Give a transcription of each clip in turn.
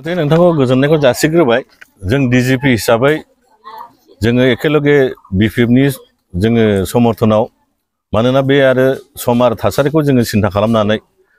नोंथांखौ गोजोननायखौ जासिग्रोबाय जों डिजिपि हिसाबै जोङो एखेलगे बिपिएफनि जोङो समर्थनाव मानोना बे आरो सम आरो थासारिखौ जोङो सिन्था खालामनानै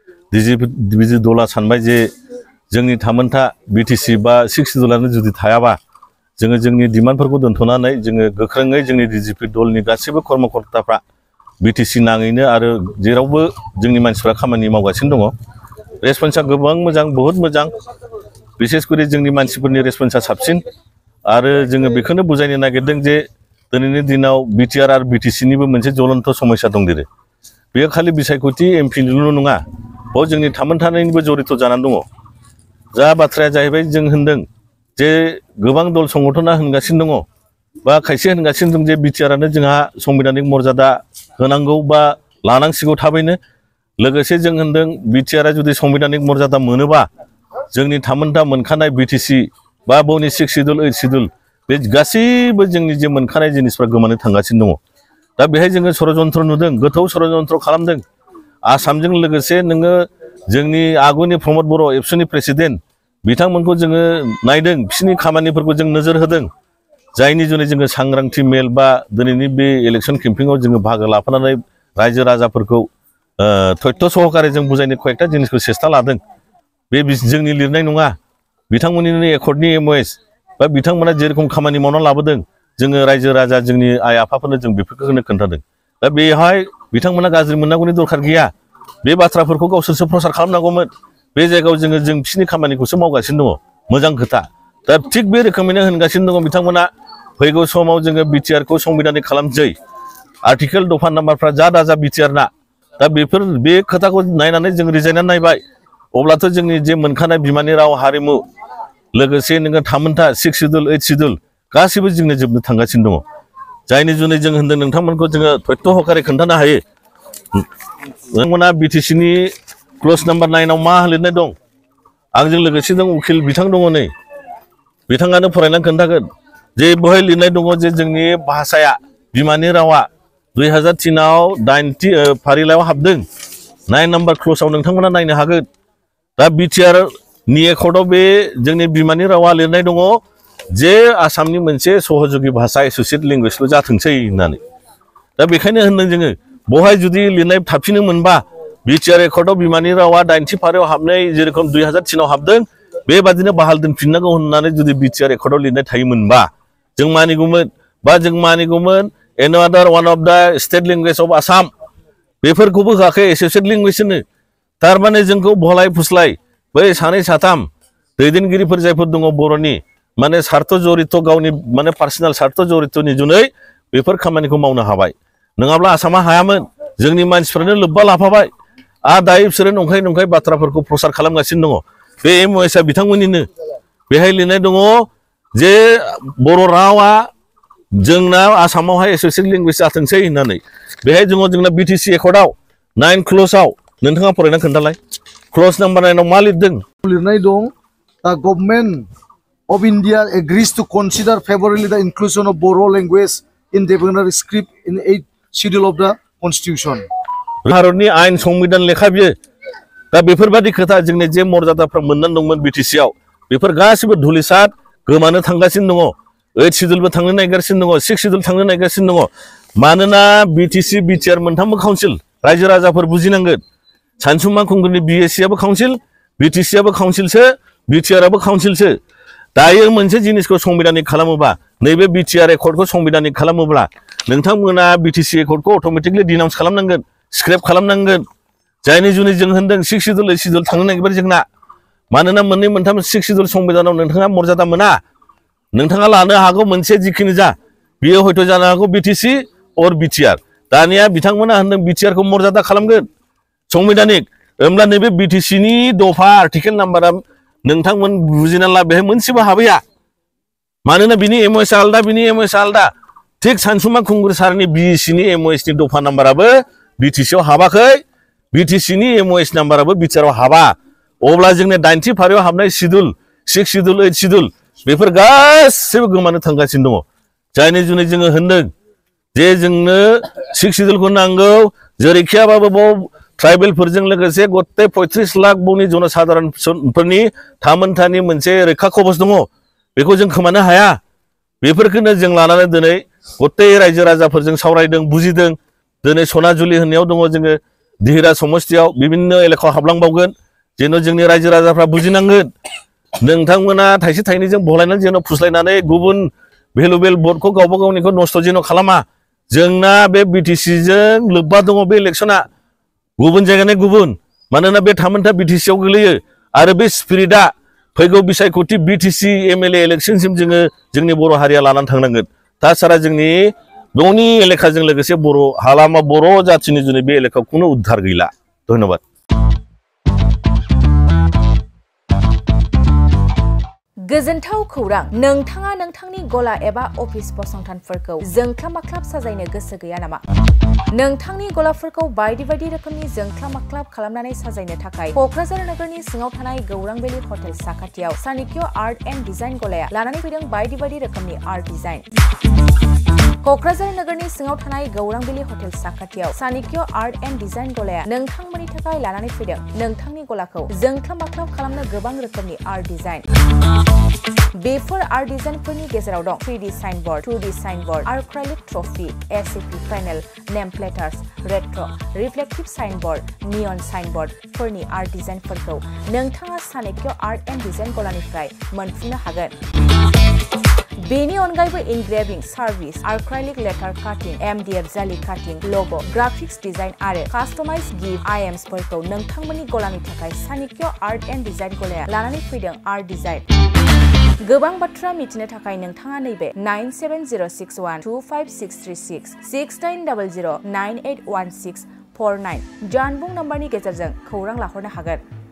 डिजिपि दला सानबाय जे जोंनि थामोनथा बिटिसि बा 6 सिडुलानो जुदि थायाबा जोङो जोंनि डिमान्डफोरखौ दोनथ'नानै जोङो गोख्रोङै जोंनि डिजिपि दलनि गासैबो कर्मकर्ताफ्रा बिटिसि नाङैनो आरो जेरावबो जोंनि मानसिफ्रा खामानि मावगासिनो दङ। रेसपन्सआ गोबां मोजां, बहुत मोजां। बिसेसकरि जोंनि मानसिफोरनि रेसपन्सआ साबसिन आरो जोङो बेखौनो बुजायनो नागिरदों जे दिनैनि दिनाव बिटिआर आरो बिटिसिनिबो मोनसे ज्वलन्त समस्या दंदेरो। बेयो खालि बिसायख'थि एमपिनिल' नङा, बेयाव जोंनि थामोनथानैनिबो जड़ित जानानै दङ। जा बाथ्राया जाहैबाय जों होनदों जे गोबां दल संगठना होनगासिनो दङ बा खायसे होनगासिनो दं जे बिटिआरानो जोंहा संबिधानिक मर्यादा होनांगौ बा लानांसिगौ थाबैनो। लोगोसे जों होनदों बिटिआरआ जुदि संबिधानिक मर्यादा मोनोबा जोंनि थामोनथा मोनखानाय बिटिसि बा बावनि 6 सिडुल 8 सिडुल बे गासैबो जोंनि जे मोनखानाय जिनिसफ्रा गोमानो थांगासिनो दङ। दा बेहाय जोङो षड़यन्त्र नुदों, गोथौ षड़यन्त्र खालामदों। आसामजों लोगोसे नोङो जोंनि आगुनि प्रमद बर' एबसुनि प्रेसिडेन्ट बिथांमोनखौ जोङो नायदों, बिसोरनि खामानिफोरखौ जों नोजोर होदों। जायनि जुनै जोङो सांग्रांथि मेल बा दिनैनि बे इलेक्सन केम्पिंआव जोङो बाहागो लाफानानै रायजो राजाफोरखौ तथ्य सहकारे जों बुजायनो कयेकटा जिनिसखौ सेस्था लादों। बे जोंनि लिरनाय नङा, बिथांमोननि एकर्डनि एमअएस बा बिथांमोना जेरखम खामानि मावना लाबोदों जोङो रायजो राजा जोंनि आइ आफाफोरनो जों बेफोरखौनो खोन्थादों। दा बेहाय बिथांमोना गाज्रि मोननांगौनि दरखार गैया। बे बाथ्राफोरखौ गावसोरसो प्रसार खालामनांगौमोन। बे जायगायाव जों बिसोरनि खामानिखौसो मावगासिनो दङ, मोजां खोथा। दा थिग बे रोखोमैनो होनगासिनो दङ बिथांमोना फैगौ समाव जोङो बिटिआरखौ संबिधानिक खालामसै, आर्टिकेल दफा नाम्बारफ्रा जा दाजा बिटिआरना। दा बे खोथाखौ नायनानै जों रिजायनानै नायबाय, अब्लाथ' जोंनि जे मोनखानाय बिमानि राव हारिमु लोगोसे नोङो थामोनथा 6 सिडुल 8 सिडुल गासैबो जोंनो जोबनो थांगासिनो दङ। जायनि जुनै जों होनदों नोंथांमोनखौ जोङो तथ्य हकारे खोन्थानो हायो। नोंथांमोना बिटिसिनि क्लज नाम्बार 9आव मा लिरनाय दं? आंजों लोगोसे दं उकिल बिथां दङ नै, बिथाङानो फरायनानै खोन्थागोन जे बेवहाय लिरनाय दङ जे जोंनि भाषाया बिमानि रावा 2003आव 90 फारिलाइयाव हाबदों। 9 नाम्बार क्लजआव नोंथांमोना नायनो हागोन। दा बिटिआरनि एकर्डआव बे जोंनि बिमानि रावा लिरनाय दङ जे आसामनि मोनसे सहजुगि भाषा एस'सियेट लेंगुवेजल' जाथोंसै होननानै। दा बेखायनो होनदों जोङो बेवहाय जुदि लिरनाय थाफिनो मोनबा बिटिआर एकर्डआव बिमानि रावा 90 फारियाव हाबनाय जेरेखम 2003आव हाबदों बेबादिनो बाहाल दोनफिननांगौ होननानै जुदि बिटिआर एकर्डआव लिरनाय थायोमोनबा जों मानिगौमोन, बा जों मानिगौमोन एनादार one of the state language of Assam बेफोरखौबो होआखै एस'सियेट लेंगुवेज होनो। थारमाने जोंखौ भलाय फुस्लाय बै सानै साथाम दैदेनगिरिफोर जायफोर दङ बर'नि माने सार्थ जरित गावनि माने पार्सनेल सार्थ जरितनि जुनै बेफोर खामानिखौ मावनो हाबाय। नङाब्ला आसामा हायामोन, जोंनि मानसिफ्रानो लोब्बा लाफाबाय। दायो बिसोरो नंखाय बाथ्राफोरखौ प्रसार खालामगासिनो दङ। बे एमअएसआ बिथांमोननिनो। बेहाय लिरनाय दङ जे बर' रावा जोंना आसामावहाय एस'सियेट लेंगुवेज जाथोंसै होननानै। बेहाय दङ जोंना बिटिसि एकर्डआव 9 क्लजआव नोंथाङा फरायना खोन्थालाय, क्लज नाम्बार 9आव मा लिरदों? लिरनाय दं, दा government of India agrees to consider favorably the inclusion of Boro language in Devanagari script in 8th schedule of the Constitution. भारतनि आयेन संबिधान लेखा बियो। दा बेफोरबादि खोथा जोंनि जे मर्यादाफ्रा मोननानै दंमोन बिटिसिआव बेफोर गासिबो धुलिसात गोमानो थांगासिनो दङ। 8 सिडुलबो थांनो नागिरगासिनो दङ, 6 सिडुल थांनो नागिरगासिनो दङ। मानोना बिटिसि बिटिआर मोनथामबो काउन्सिल, रायजो राजाफोर बुजिनांगोन। सानसुमा खुंगुरनि बिएससिआबो काउन्सिल, बिटिसिआबो काउन्सिलसो, बिटिआरआबो काउन्सिलसो। दायो मोनसे जिनिसखौ संबिधानिक खालामोबा, नैबे बिटिआर एकर्डखौ संबिधानिक खालामोब्ला नोंथांमोना बिटिसि एकर्डखौ अट'मेटिकलि डिनाउन्स खालामनांगोन, स्क्रेप खालामनांगोन। जायनि जुनै जों होनदों 6 सिडुल 8 सिडुल थांनो नागिरबाय जोंना। मानोना मोननै मोनथाम 6 सिडुल संबिधानाव नोंथाङा मर्यादा मोना। नोंथाङा लानो हागौ मोनसे जिखिनि जा, बियो हयथ' जानो हागौ बिटिसि अर बिटिआर। दानिया बिथांमोना होनदों बिटिआरखौ मर्यादा खालामगोन संबिधानिक। होमब्ला नैबे बिटिसिनि दफा आर्टिकेल नाम्बारा नोंथांमोन बुजिना ला, बेहाय मोनसेबो हाबैया। मानोना बिनि एमअएसआ आलदा, बिनि एमअएसआ आलदा। थिग सानसुमा खुंगुर सारनि बिसिनि एमअएसनि दफा नाम्बाराबो बिटिसिआव हाबाखै, बिटिसिनि एमअएस नाम्बाराबो बिटिआरआव हाबा। अब्ला जोंनि 90 फारियाव हाबनाय सिडुल 6 सिडुल 8 सिडुल बेफोर गासैबो गोमानो थांगासिनो दङ। जायनि जुनै जोङो होनदों जे जोंनो 6 सिडुलखौ नांगौ, जेरैखियाबाबो बाव ट्राइबेलफोरजों लोगोसे गत्ते 35 लाख बुहुमनि जनसाधारणफोरनि थामोनथानि मोनसे रैखा कवच दङ बेखौ जों खोमानो हाया बेफोरखौनो जों लानानै दिनै गत्ते रायजो राजाफोरजों सावरायदों बुजिदों दिनै सनाजुलि होननायाव दङ जोङो दिहिरा समस्तियाव बिभिन्न एलेकायाव हाबलांबावगोन जेन' जोंनि रायजो राजाफ्रा बुजिनांगोन नोंथांमोना थाइसे थाइनैजों बलायनानै जेन' फुस्लायनानै गुबुन भेलुबेल भटखौ गावबा गावनिखौ नस्थ' जेन' खालामा जोंना बे बिटिसिजों लोब्बा दङ बे इलेक्सना गुबुन जायगानि गुबुन मानोना बे थामोनथा बिटिसियाव गोलैयो आरो बे स्पिरिटआ फैगौ बिसायख'थि बिटिसि एमएलए इलेक्सनसिम जोङो जोंनि बर' हारिया लानानै थांनांगोन ताछाड़ा जोंनि न'नि एलेकाजों लोगोसे बर' हालामा बर' जाथिनि जुनै बे एलेकायाव खुनु उद्धार गैला धन्यबाद गोजोनथाव खौरां नोंथाङा नोंथांनि गला एबा अफिस फसंथानफोरखौ जोंख्लाब-माख्लाब साजायनो गोसो गैया नामा नोंथांनि गलाफोरखौ बायदि बायदि रोखोमनि जोंख्लाब-माख्लाब खालामनानै साजायनो थाखाय क'क्राझार नोगोरनि सिङाव थानाय गौरां भेलि हटेल साखाथियाव चाणक्य आर्ट एन्ड डिजाइन गलाया लानानै फैदों बायदि बायदि रोखोमनि आर्ट डिजाइन क'क्राझार नोगोरनि सिङाव थानाय गौरां भेलि हटेल साखाथियाव चाणक्य आर्ट एन्ड डिजाइन गलाया नोंथांमोननि थाखाय लानानै फैदों नोंथांनि गलाखौ जोंख्लाब-माख्लाब खालामनो गोबां रोखोमनि आर्ट डिजाइन बेफोर आर्ट डिजाइनफोरनि गेजेराव दं 3D signboard 2D signboard acrylic trophy SAP panel name plates retro' reflective signboard neon साइनबोर्डफोरनि आर्ट डिजाइनफोरखौ नोंथाङा चाणक्य आर्ट एन्ड डिजाइन गलानिफ्राय मोनफुंनो हागोन बेनि अनगायैबो engraving service acrylic letter cutting MDF जाली काटिं लग' ग्राफिक्स डिजाइन आरो कास्टमाइज गिफ्ट आइएम्सफोरखौ नोंथांमोननि गलानि थाखाय चाणक्य आर्ट एन्ड डिजाइन गलाया लानानै फैदों आर्ट डिजाइन गोबां बाथ्रा मिथिनो थाखाय नोंथाङा नैबे 9706125636 6900981649 जानबुं नम्बरनि गेजेरजों खौरां लाहरनो हागोन